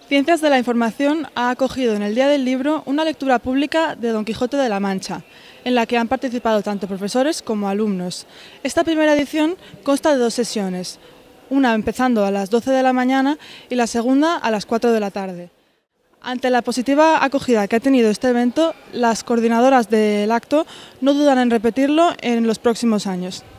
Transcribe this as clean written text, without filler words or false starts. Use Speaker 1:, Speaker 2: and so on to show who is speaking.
Speaker 1: Ciencias de la Información ha acogido en el Día del Libro una lectura pública de Don Quijote de la Mancha, en la que han participado tanto profesores como alumnos. Esta primera edición consta de 2 sesiones, una empezando a las 12 de la mañana y la segunda a las 4 de la tarde. Ante la positiva acogida que ha tenido este evento, las coordinadoras del acto no dudan en repetirlo en los próximos años.